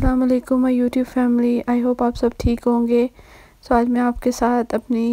अस्सलाम वालेकुम my YouTube family. I hope आप सब ठीक होंगे। सो आज मैं आपके साथ अपनी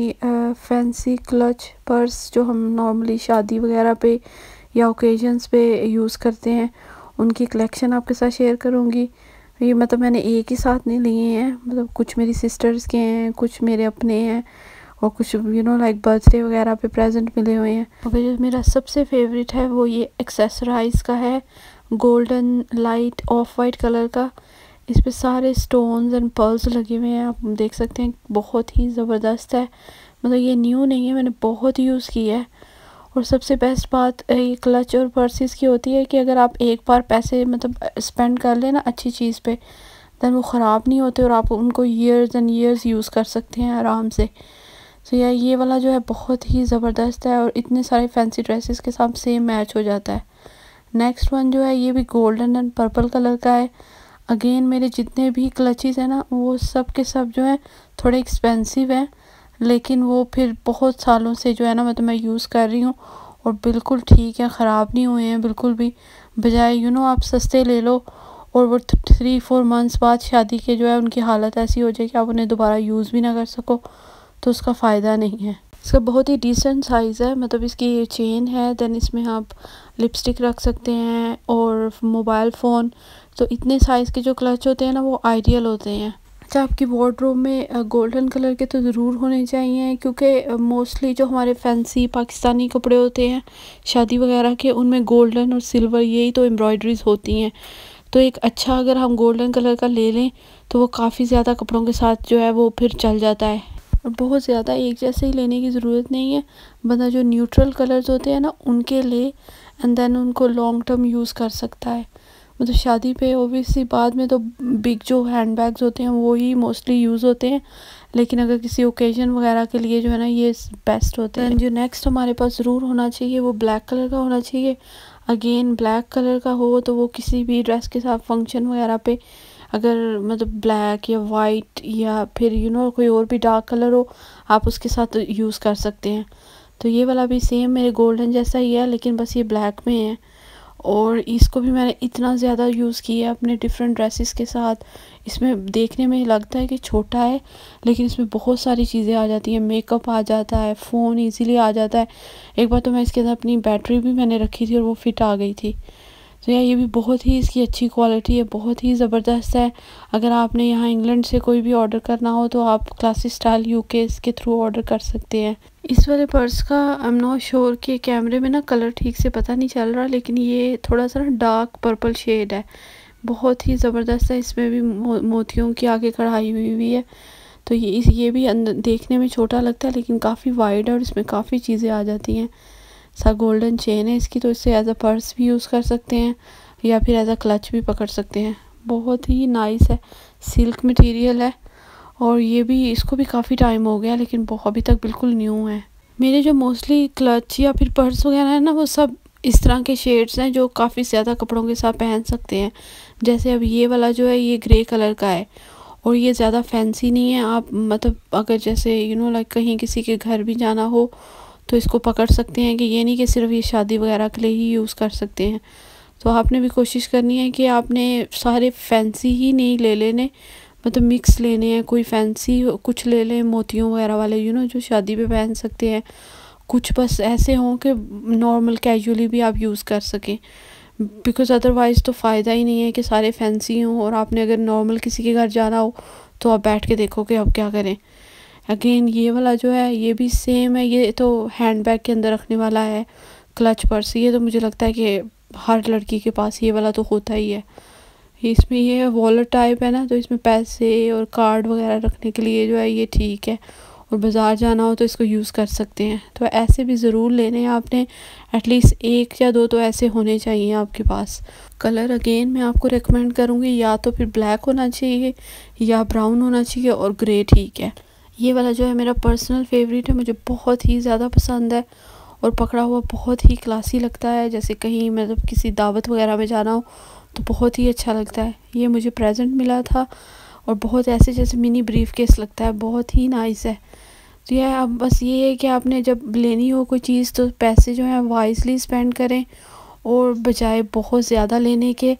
फैंसी क्लच पर्स जो हम नॉर्मली शादी वगैरह पे या ओकेजन्स पे यूज़ करते हैं उनकी कलेक्शन आपके साथ शेयर करूँगी। ये मतलब मैंने एक ही साथ नहीं लिए हैं, मतलब कुछ मेरी सिस्टर्स के हैं, कुछ मेरे अपने हैं और कुछ लाइक बर्थडे वगैरह पे प्रेजेंट मिले हुए हैं। और जो मेरा सबसे फेवरेट है वो ये एक्सेसराइज का है, golden light off white colour का। इस पे सारे स्टोन्स एंड पर्ल्स लगे हुए हैं, आप देख सकते हैं। बहुत ही ज़बरदस्त है, मतलब ये न्यू नहीं है, मैंने बहुत यूज़ की है। और सबसे बेस्ट बात ये क्लच और पर्सेस की होती है कि अगर आप एक बार पैसे मतलब स्पेंड कर लें ना अच्छी चीज़ पे, दैन वो ख़राब नहीं होते और आप उनको ईयर्स एंड ईयर्स यूज़ कर सकते हैं आराम से। तो यार ये वाला जो है बहुत ही ज़बरदस्त है और इतने सारे फैंसी ड्रेसेस के साथ सेम मैच हो जाता है। नेक्स्ट वन जो है ये भी गोल्डन एंड पर्पल कलर का है। अगेन मेरे जितने भी क्लचेस हैं ना वो सब के सब जो है थोड़े एक्सपेंसिव हैं, लेकिन वो फिर बहुत सालों से जो है ना मतलब मैं यूज़ कर रही हूँ और बिल्कुल ठीक है, ख़राब नहीं हुए हैं बिल्कुल भी। बजाय आप सस्ते ले लो और वो 3-4 मंथ्स बाद शादी के जो है उनकी हालत ऐसी हो जाए कि आप उन्हें दोबारा यूज़ भी ना कर सको, तो उसका फ़ायदा नहीं है। इसका बहुत ही डिसेंट साइज़ है, मतलब इसकी ये चेन है, देन इसमें आप लिपस्टिक रख सकते हैं और मोबाइल फ़ोन। तो इतने साइज़ के जो क्लच होते हैं ना वो आइडियल होते हैं। अच्छा, आपकी वार्डरोब में गोल्डन कलर के तो ज़रूर होने चाहिए, क्योंकि मोस्टली जो हमारे फैंसी पाकिस्तानी कपड़े होते हैं शादी वगैरह के उनमें गोल्डन और सिल्वर यही तो एम्ब्रॉयडरीज होती हैं। तो एक अच्छा अगर हम गोल्डन कलर का ले लें तो वो काफ़ी ज़्यादा कपड़ों के साथ जो है वो फिर चल जाता है। और बहुत ज़्यादा एक जैसे ही लेने की ज़रूरत नहीं है, बंदा जो न्यूट्रल कलर्स होते हैं ना उनके ले एंड देन उनको लॉन्ग टर्म यूज़ कर सकता है। मतलब शादी पे ओबियसली बाद में तो बिग जो हैंड बैग्स होते हैं वो ही मोस्टली यूज़ होते हैं, लेकिन अगर किसी ओकेजन वगैरह के लिए जो है ना ये बेस्ट होते हैं। जो नेक्स्ट हमारे पास ज़रूर होना चाहिए वो ब्लैक कलर का होना चाहिए। अगेन ब्लैक कलर का हो तो वो किसी भी ड्रेस के साथ फंक्शन वगैरह पे अगर मतलब ब्लैक या वाइट या फिर कोई और भी डार्क कलर हो आप उसके साथ यूज़ कर सकते हैं। तो ये वाला भी सेम मेरे गोल्डन जैसा ही है, लेकिन बस ये ब्लैक में है। और इसको भी मैंने इतना ज़्यादा यूज़ किया है अपने डिफरेंट ड्रेसेस के साथ। इसमें देखने में लगता है कि छोटा है, लेकिन इसमें बहुत सारी चीज़ें आ जाती हैं। मेकअप आ जाता है, फ़ोन इजीली आ जाता है। एक बार तो मैं इसके अंदर अपनी बैटरी भी मैंने रखी थी और वो फिट आ गई थी। तो यार ये भी बहुत ही इसकी अच्छी क्वालिटी है, बहुत ही ज़बरदस्त है। अगर आपने यहाँ इंग्लैंड से कोई भी ऑर्डर करना हो तो आप क्लासिक स्टाइल यूके के थ्रू ऑर्डर कर सकते हैं। इस वाले पर्स का आई एम नॉट श्योर कि कैमरे में ना कलर ठीक से पता नहीं चल रहा, लेकिन ये थोड़ा सा ना डार्क पर्पल शेड है, बहुत ही ज़बरदस्त है। इसमें भी मोतियों की आगे कढ़ाई हुई है। तो ये भी अंदर देखने में छोटा लगता है लेकिन काफ़ी वाइड है और इसमें काफ़ी चीज़ें आ जाती हैं। सा गोल्डन चेन है इसकी, तो इससे एज अ पर्स भी यूज़ कर सकते हैं या फिर एज अ क्लच भी पकड़ सकते हैं। बहुत ही नाइस है, सिल्क मटेरियल है और ये भी इसको भी काफ़ी टाइम हो गया लेकिन अभी तक बिल्कुल न्यू है। मेरे जो मोस्टली क्लच या फिर पर्स वगैरह है ना वो सब इस तरह के शेड्स हैं जो काफ़ी ज़्यादा कपड़ों के साथ पहन सकते हैं। जैसे अब ये वाला जो है ये ग्रे कलर का है और ये ज़्यादा फैंसी नहीं है। आप मतलब अगर जैसे लाइक कहीं किसी के घर भी जाना हो तो इसको पकड़ सकते हैं, कि ये नहीं कि सिर्फ ये शादी वगैरह के लिए ही यूज़ कर सकते हैं। तो आपने भी कोशिश करनी है कि आपने सारे फैंसी ही नहीं ले लेने, मतलब मिक्स लेने हैं। कोई फैंसी कुछ ले लें मोतियों वगैरह वाले जो शादी पे पहन सकते हैं, कुछ बस ऐसे हों कि नॉर्मल कैजुअली भी आप यूज़ कर सकें। बिकॉज़ अदरवाइज़ तो फ़ायदा ही नहीं है कि सारे फैंसी हों और आपने अगर नॉर्मल किसी के घर जाना हो तो आप बैठ के देखो कि अब क्या करें। अगेन ये वाला जो है ये भी सेम है, ये तो हैंड बैग के अंदर रखने वाला है क्लच पर्स। ये तो मुझे लगता है कि हर लड़की के पास ये वाला तो होता ही है। इसमें ये वॉलेट टाइप है ना, तो इसमें पैसे और कार्ड वगैरह रखने के लिए जो है ये ठीक है, और बाज़ार जाना हो तो इसको यूज़ कर सकते हैं। तो ऐसे भी ज़रूर लेने हैं आपने, एटलीस्ट 1 या 2 तो ऐसे होने चाहिए आपके पास। कलर अगेन मैं आपको रेकमेंड करूँगी, या तो फिर ब्लैक होना चाहिए या ब्राउन होना चाहिए और ग्रे ठीक है। ये वाला जो है मेरा पर्सनल फेवरेट है, मुझे बहुत ही ज़्यादा पसंद है और पकड़ा हुआ बहुत ही क्लासी लगता है। जैसे कहीं मतलब किसी दावत वगैरह में जाना हो तो बहुत ही अच्छा लगता है। ये मुझे प्रेजेंट मिला था और बहुत ऐसे जैसे मिनी ब्रीफ केस लगता है, बहुत ही नाइस है। तो यह अब बस ये है कि आपने जब लेनी हो कोई चीज़ तो पैसे जो हैं वाइजली स्पेंड करें और बजाय बहुत ज़्यादा लेने के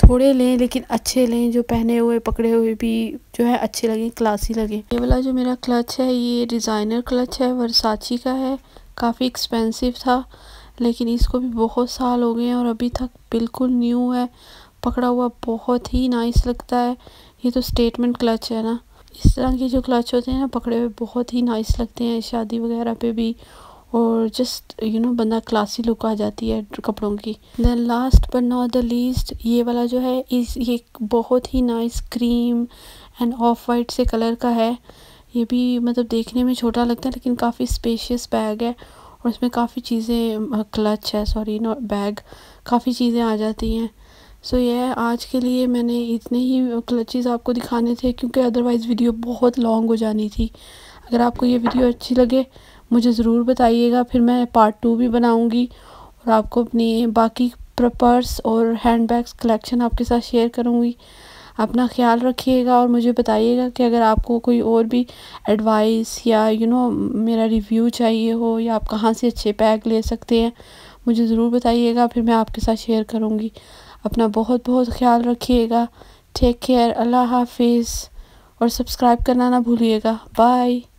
थोड़े लें लेकिन अच्छे लें, जो पहने हुए पकड़े हुए भी जो है अच्छे लगें, क्लासी लगें। ये वाला जो मेरा क्लच है ये डिज़ाइनर क्लच है, वर्साची का है, काफ़ी एक्सपेंसिव था लेकिन इसको भी बहुत साल हो गए हैं और अभी तक बिल्कुल न्यू है, पकड़ा हुआ बहुत ही नाइस लगता है। ये तो स्टेटमेंट क्लच है ना, इस तरह के जो क्लच होते हैं ना पकड़े हुए बहुत ही नाइस लगते हैं शादी वगैरह पे भी, और जस्ट बंदा क्लासी लुक आ जाती है कपड़ों की। Then last but not the least ये वाला जो है ये बहुत ही nice cream and off white से कलर का है। ये भी मतलब देखने में छोटा लगता है लेकिन काफ़ी स्पेशियस बैग है और इसमें काफ़ी चीज़ें, क्लच है सॉरी नॉट बैग, काफ़ी चीज़ें आ जाती हैं। सो ये आज के लिए मैंने इतने ही क्लचेस आपको दिखाने थे क्योंकि अदरवाइज़ वीडियो बहुत लॉन्ग हो जानी थी। अगर आपको ये वीडियो अच्छी लगे मुझे ज़रूर बताइएगा, फिर मैं पार्ट 2 भी बनाऊंगी और आपको अपनी बाकी पर्स और हैंड बैग्स कलेक्शन आपके साथ शेयर करूंगी। अपना ख्याल रखिएगा और मुझे बताइएगा कि अगर आपको कोई और भी एडवाइस या मेरा रिव्यू चाहिए हो या आप कहाँ से अच्छे बैग ले सकते हैं मुझे ज़रूर बताइएगा, फिर मैं आपके साथ शेयर करूँगी। अपना बहुत बहुत ख्याल रखिएगा। टेक केयर, अल्लाह हाफिज़ और सब्सक्राइब करना ना भूलिएगा। बाय।